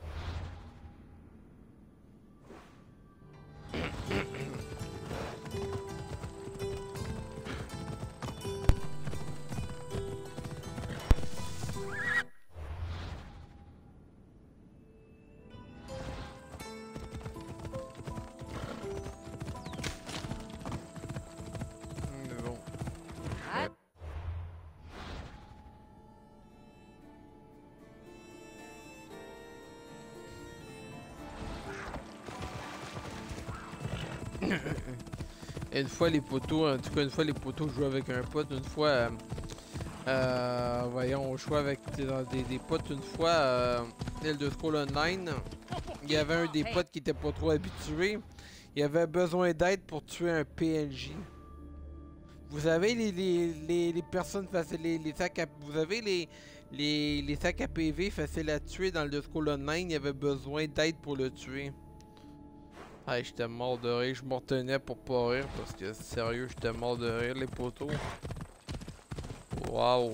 Une fois les poteaux, en tout cas une fois les poteaux, je jouais avec un pote, une fois, euh, euh, voyons, on jouait avec des, des, des potes une fois, euh, Elder Scrolls Online, il y avait un des potes qui était pas trop habitué, il avait besoin d'aide pour tuer un P N J. Vous avez les, les, les, les personnes faciles, les, les sacs à, vous avez les, les, les sacs à P V faciles à tuer dans Elder Scrolls Online, il y avait besoin d'aide pour le tuer. Hey, j'étais mort de rire. Je me retenais pour pas rire parce que sérieux, j'étais mort de rire, les poteaux. Waouh.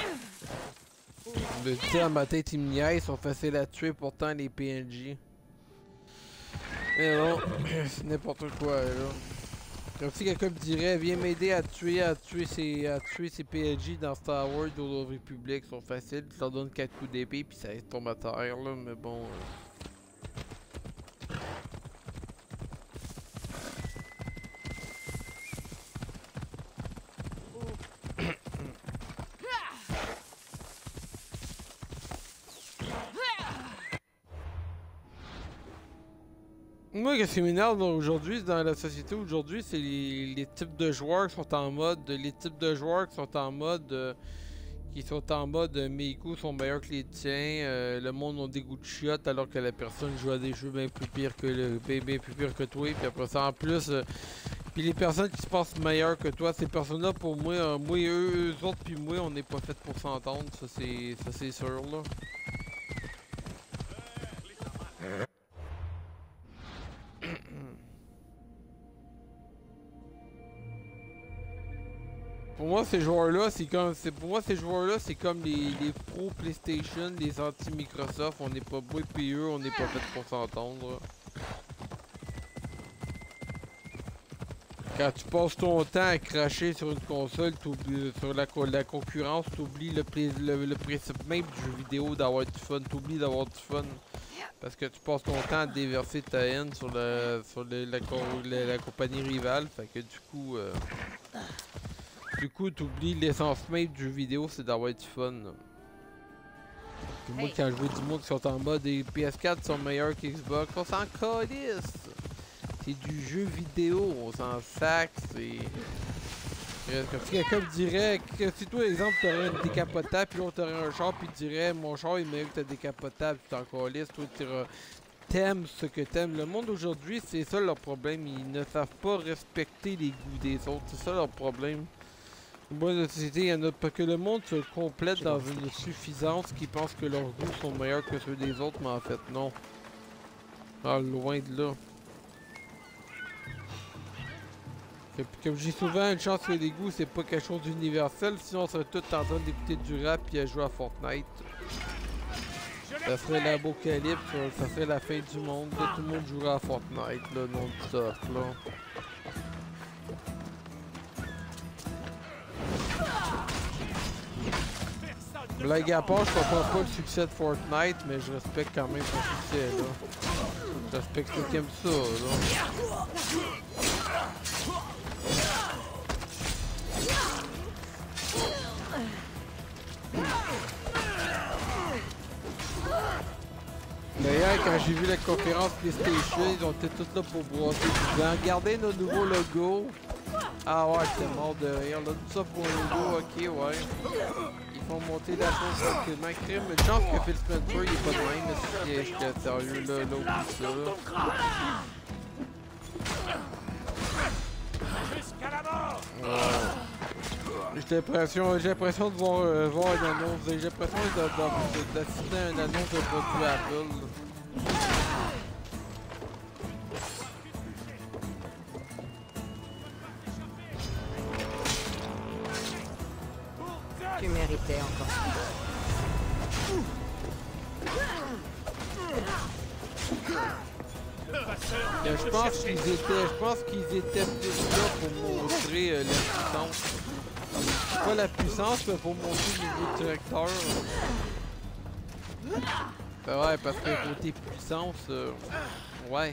Le tir à ma tête, ils me niaisent, ils sont faciles à tuer pourtant les P N J. Mais non, c'est n'importe quoi là. Comme si quelqu'un me dirait, viens m'aider à tuer, à tuer ces, à tuer ces P N J dans Star Wars ou Old Republic, ils sont faciles, tu leur donnes quatre coups d'épée puis ça tombe à terre là, mais bon. Euh... Moi, ce qui m'énerve aujourd'hui, dans la société aujourd'hui, c'est les, les types de joueurs qui sont en mode, les types de joueurs qui sont en mode, euh, qui sont en mode, euh, mes coups sont meilleurs que les tiens, euh, le monde a des goûts de chiottes alors que la personne joue à des jeux bien plus pires que le, bien, bien plus pire que toi, puis après ça en plus, euh, puis les personnes qui se pensent meilleures que toi, ces personnes-là pour moi, euh, moi et eux, eux autres puis moi, on n'est pas fait pour s'entendre, ça c'est, ça c'est sûr là. Pour moi, ces joueurs-là, c'est comme, c'est pour moi ces joueurs-là, c'est comme les, les pros PlayStation, les anti-Microsoft. On n'est pas beau et eux, on n'est pas fait pour s'entendre. Quand tu passes ton temps à cracher sur une console, sur la, la concurrence, t'oublies le, le, le principe même du jeu vidéo d'avoir du fun. T'oublies d'avoir du fun. Parce que tu passes ton temps à déverser ta haine sur, la, sur le, la, la, la compagnie rivale. Fait que du coup... Euh, Du coup, t'oublies l'essence même du jeu vidéo, c'est d'avoir du fun. Puis moi, quand je vois du monde qui sont en mode des P S quatre sont meilleurs qu'Xbox, on s'en calisse! C'est du jeu vidéo, on s'en sac, c'est... Comme si quelqu'un me dirait que si toi, exemple, t'aurais un décapotable, puis l'autre t'aurais un char, puis tu dirais mon char est meilleur que ta décapotable, tu t'en calisses, toi t'aimes ce que t'aimes. Le monde aujourd'hui, c'est ça leur problème, ils ne savent pas respecter les goûts des autres, c'est ça leur problème. Moi, la société, il y en a pas que le monde se complète dans une suffisance qui pense que leurs goûts sont meilleurs que ceux des autres, mais en fait, non. Ah, loin de là. Et puis, comme je dis souvent, une chance que les goûts, c'est pas quelque chose d'universel, sinon on serait tous en train d'écouter du rap et à jouer à Fortnite. Ça serait l'apocalypse, ça serait la fin du monde, là, tout le monde jouerait à Fortnite, là, non-stop, là. Blague à part, je comprends pas le succès de Fortnite, mais je respecte quand même son succès, là. Je respecte ceux qui aiment ça, là. D'ailleurs, quand j'ai vu la conférence PlayStation, ils ont été tous là pour brosser du vent. Regardez nos nouveaux logos. Ah ouais, j'étais mort de rire. Là, tout ça pour un logo, ok, ouais. Ils font monter la chose tranquillement. Crime, une chance que Phil Spencer, il est pas de même, mais si j'étais sérieux, là, là, oublie ça, là. Ouais. J'ai l'impression, j'ai l'impression de voir, euh, voir une annonce, j'ai l'impression d'assister à une annonce de produit Apple. Tu méritais encore. Euh, je pense qu'ils étaient, je pense qu'ils étaient plus là pour montrer euh, la puissance. Pas la puissance, mais pour montrer le niveau directeur. C'est vrai, parce que côté puissance, euh, ouais.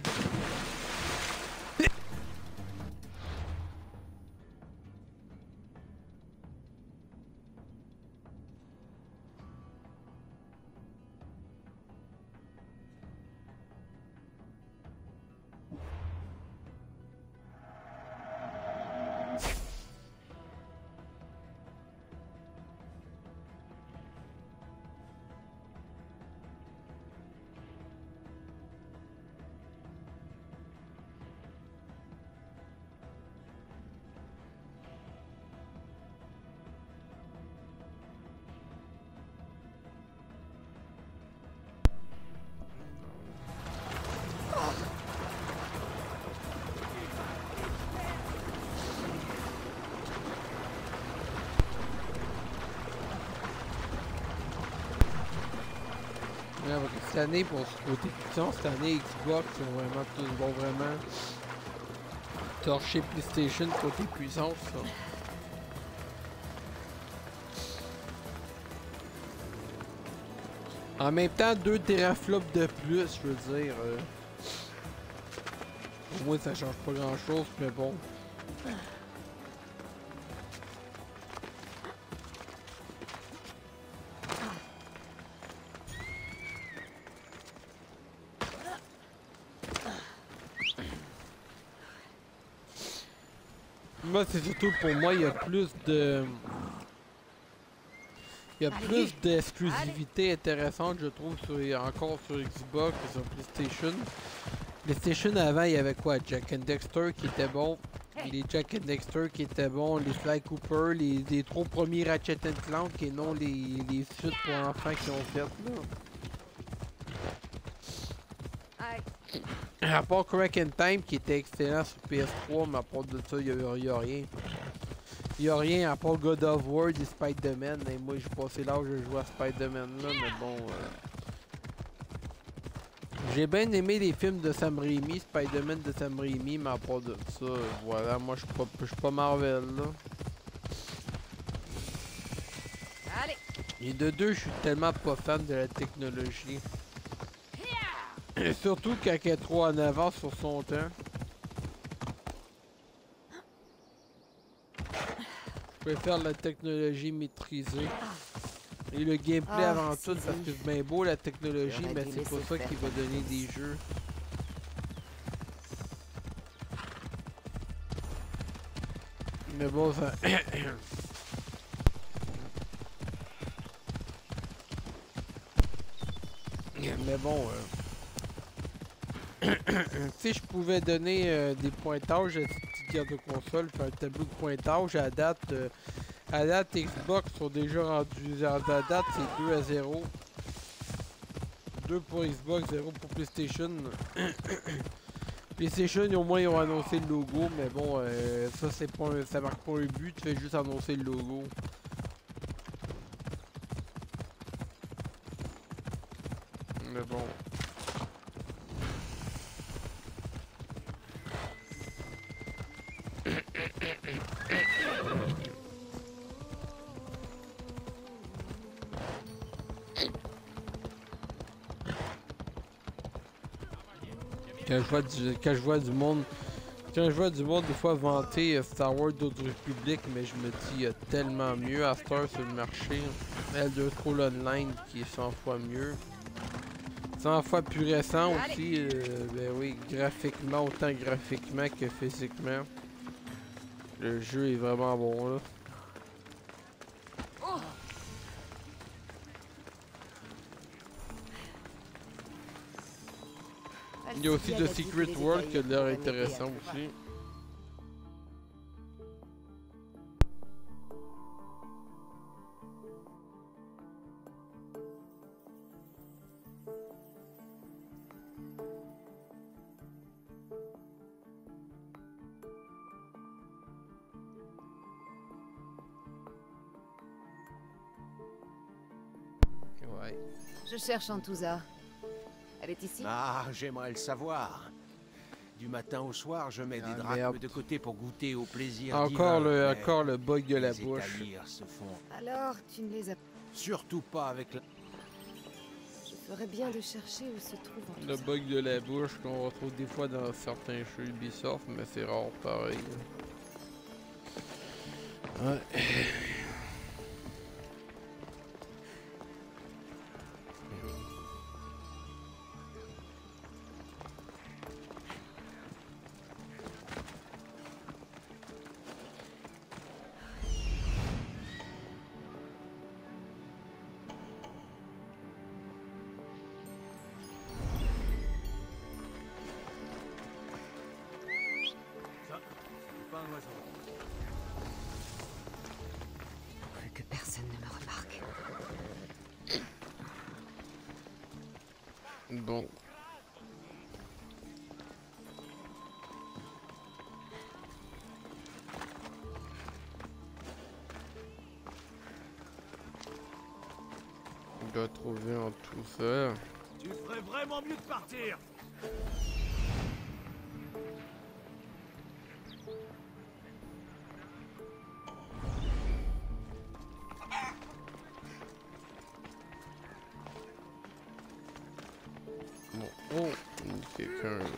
Ouais, parce que cette année, pour ce côté puissance, cette année, Xbox, ils vont vraiment, tous vont vraiment torcher PlayStation côté puissance. Ça. En même temps, deux teraflops de plus, je veux dire. Euh... Au moins, ça change pas grand chose, mais bon. Moi, c'est surtout pour moi, il y a plus de. Il y a plus d'exclusivité intéressante, je trouve, sur, encore sur Xbox et sur PlayStation. PlayStation avant, il y avait quoi? Jack and Dexter qui était bon. Les Jack and Dexter qui étaient bons, les Sly Cooper, les, les trois premiers Ratchet and Clank et non les, les suites pour enfants qui ont fait là. À part Crack and Time qui était excellent sur P S trois, mais à part de ça, il n'y a, a rien. Il n'y a rien à part God of War et Spider-Man. Et moi, j'ai passé l'âge de jouer à Spider-Man là, mais bon. Euh... J'ai bien aimé les films de Sam Raimi, Spider-Man de Sam Raimi, mais à part de ça, voilà, moi, je suis pas, je suis pas Marvel là. Allez. Et de deux, je suis tellement pas fan de la technologie. Et surtout quand elle est trop en avance sur son temps. Je préfère la technologie maîtrisée. Et le gameplay oh, avant tout, si parce que c'est bien beau la technologie, mais c'est pas ça qui va donner des jeux. Mais bon, ça... mais bon... Euh... si je pouvais donner euh, des pointages à cette carte de console, faire un tableau de pointage, à date, euh, à date Xbox sont déjà rendus, à date c'est deux à zéro. deux pour Xbox, zéro pour PlayStation. PlayStation au moins ils ont annoncé le logo, mais bon, euh, ça c'est pas un, ça marque pas un but, tu fais juste annoncer le logo. Mais bon. Quand je vois du, quand je vois du monde, quand je vois du monde des fois vanter Star Wars d'autres République, mais je me dis il y a tellement mieux à cette heure sur le marché. Elder Scrolls Online qui est cent fois mieux, cent fois plus récent aussi. Euh, ben oui, graphiquement, autant graphiquement que physiquement, le jeu est vraiment bon là. Il y a aussi The Secret World qui a l'air intéressant aussi. Ouais. Je cherche Antouza. Elle est ici? Ah, j'aimerais le savoir. Du matin au soir, je mets Ah, des drachmes merde. de côté pour goûter au plaisir Encore divin, le, mais encore le bug de la les bouche. établir se font Alors, tu ne les as... surtout pas avec la... Je ferais bien de chercher où se trouve Le Antouza. bug de la bouche qu'on retrouve des fois dans certains jeux Ubisoft, mais c'est rare pareil. Ouais. Que personne ne me remarque. Bon. Il doit retrouver en tout ça. Tu ferais vraiment mieux de partir. Bon, oh, il y a quelqu'un là.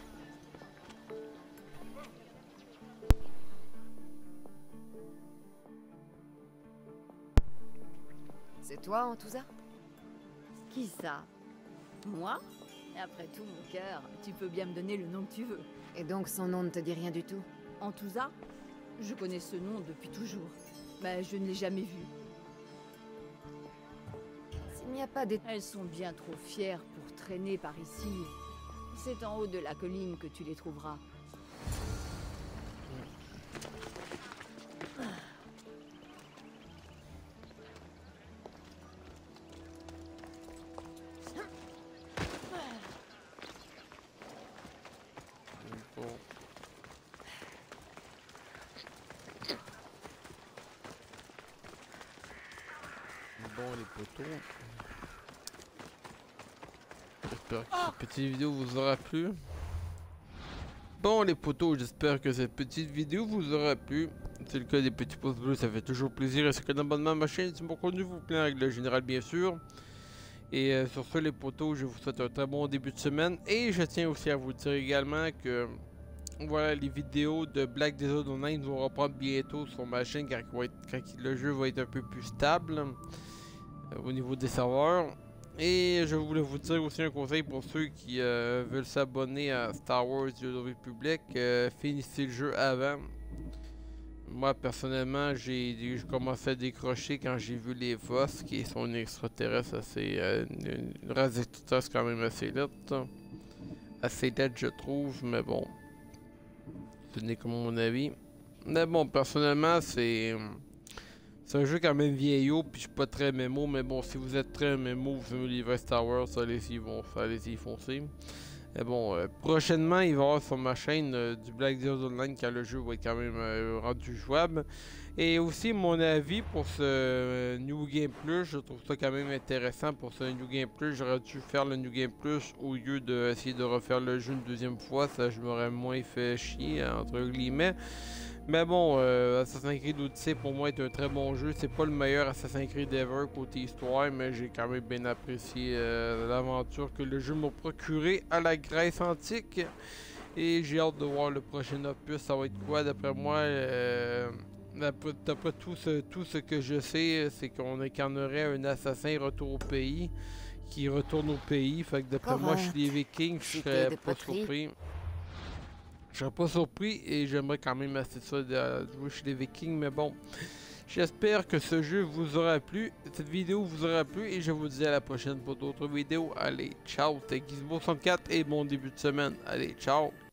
C'est toi, Antousa? Qui ça? Moi? Après tout, mon cœur, tu peux bien me donner le nom que tu veux. Et donc son nom ne te dit rien du tout? Antousa? Je connais ce nom depuis toujours, mais je ne l'ai jamais vu. S'il n'y a pas des... Elles sont bien trop fières pour traîner par ici. C'est en haut de la colline que tu les trouveras. Bon. Bon, les poteaux. J'espère que cette petite vidéo vous aura plu. Bon, les poteaux, j'espère que cette petite vidéo vous aura plu. C'est le cas des petits pouces bleus, ça fait toujours plaisir. Et c'est un abonnement à ma chaîne, si mon contenu vous plaît, avec le général bien sûr. Et euh, sur ce, les poteaux, je vous souhaite un très bon début de semaine. Et je tiens aussi à vous dire également que voilà, les vidéos de Black Desert Online vont reprendre bientôt sur ma chaîne quand, il va être, quand le jeu va être un peu plus stable euh, au niveau des serveurs. Et je voulais vous dire aussi un conseil pour ceux qui euh, veulent s'abonner à Star Wars The Old Republic, euh, finissez le jeu avant. Moi personnellement, j'ai commencé à décrocher quand j'ai vu les Voss, qui sont une extraterrestre assez, euh, une, une race d'extraterrestres quand même assez laide, assez laide je trouve, mais bon, ce n'est que mon avis. Mais bon, personnellement, c'est c'est un jeu quand même vieillot, puis je suis pas très M M O, mais bon, si vous êtes très M M O, vous aimez les vrais Star Wars, allez-y, bon, allez-y, foncez. Mais bon, euh, prochainement, il va y avoir sur ma chaîne euh, du Black Desert Online quand le jeu va être quand même euh, rendu jouable. Et aussi, mon avis pour ce euh, New Game Plus, je trouve ça quand même intéressant pour ce New Game Plus. J'aurais dû faire le New Game Plus au lieu d'essayer de refaire le jeu une deuxième fois. Ça, je m'aurais moins fait chier, entre guillemets. Mais bon, euh, Assassin's Creed Odyssey pour moi est un très bon jeu. C'est pas le meilleur Assassin's Creed ever côté histoire, mais j'ai quand même bien apprécié euh, l'aventure que le jeu m'a procuré à la Grèce antique. Et j'ai hâte de voir le prochain opus, ça va être quoi d'après moi. Euh, d'après tout ce, tout ce que je sais, c'est qu'on incarnerait un assassin retour au pays, qui retourne au pays. Fait que d'après moi, chez les Vikings, je serais pas surpris. Je serais pas surpris et j'aimerais quand même assez ça de jouer chez les Vikings, mais bon. J'espère que ce jeu vous aura plu, cette vidéo vous aura plu et je vous dis à la prochaine pour d'autres vidéos. Allez, ciao, c'était Gizmo soixante-quatre et bon début de semaine. Allez, ciao!